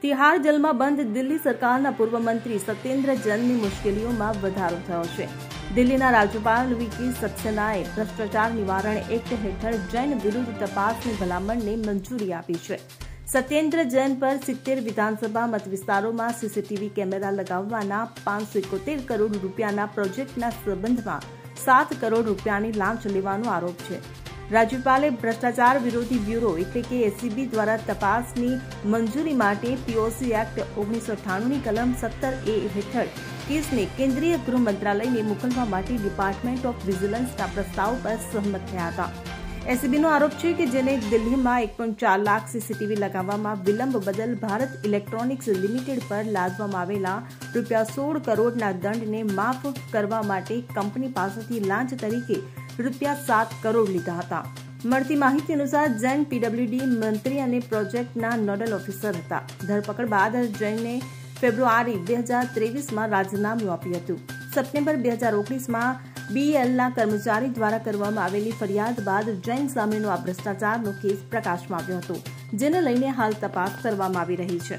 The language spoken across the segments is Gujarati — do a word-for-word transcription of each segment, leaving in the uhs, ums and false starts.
तिहाड़ जेलમાં બંધ દિલ્હી સરકારના પૂર્વ મંત્રી સત્યેન્દ્ર જૈનની મુશ્કેલીઓમાં વધારો થયો છે। દિલ્હીના રાજ્યપાલ વીકે સક્સેનાએ ભ્રષ્ટાચાર નિવારણ એક્ટ હેઠળ જૈન વિરુદ્ધ તપાસની ભલામણને મંજૂરી આપી છે। સત્યેન્દ્ર જૈન પર સિત્તેર વિધાનસભા મત વિસ્તારોમાં સીસીટીવી કેમેરા લગાવવાના પાંચસો એકોતેર કરોડ રૂપિયાના પ્રોજેક્ટના સંબંધમાં સાત કરોડ રૂપિયાની લાંચ લેવાનો આરોપ છે। રાજ્યપાલે ભ્રષ્ટાચાર વિરોધી બ્યુરો એટલે કે એસીબી દ્વારા તપાસની મંજૂરી માટે પીઓસી એક્ટ ઓગણીસો અઠ્ઠાણુંની કલમ સત્તર એ હેઠળ કેસને કેન્દ્રીય ગૃહ મંત્રાલયને મોકલવા માટે ડિપાર્ટમેન્ટ ઓફ વિજિલન્સના પ્રસ્તાવ પર સહમત થયા હતા। એસીબીનો આરોપ છે કે જેને દિલ્હીમાં એક પોઈન્ટ ચાર લાખ સીસીટીવી લગાવવામાં વિલંબ બદલ ભારત ઇલેક્ટ્રોનિક્સ લિમિટેડ પર લાદવામાં આવેલા રૂપિયા સોળ કરોડના દંડને માફ કરવા માટે કંપની પાસેથી લાંચ તરીકે રૂપિયા સાત કરોડ લીધા હતા। મળતી માહિતી અનુસાર જૈન પીડબ્લ્યુડી મંત્રી અને પ્રોજેક્ટના નોડલ ઓફિસર હતા। ધરપકડ બાદ જૈને ફેબ્રુઆરી બે હજાર ત્રેવીસમાં રાજીનામું આપ્યું હતું। સપ્ટેમ્બર બે હજાર ઓગણીસમાં બીએલના કર્મચારી દ્વારા કરવામાં આવેલી ફરિયાદ બાદ જૈન સામેનો આ ભ્રષ્ટાચારનો કેસ પ્રકાશમાં આવ્યો હતો, જેને લઈને હાલ તપાસ કરવામાં આવી રહી છે।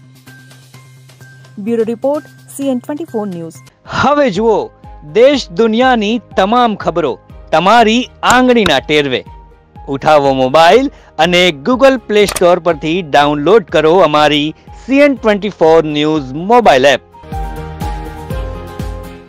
Bureau report CN twenty four news. હવે જુઓ દેશ દુનિયાની તમામ ખબરો તમારી આંગળીના ટેરવે। ઉઠાવો મોબાઈલ અને ગૂગલ પ્લે સ્ટોર પરથી ડાઉનલોડ કરો અમારી CN twenty four news mobile app.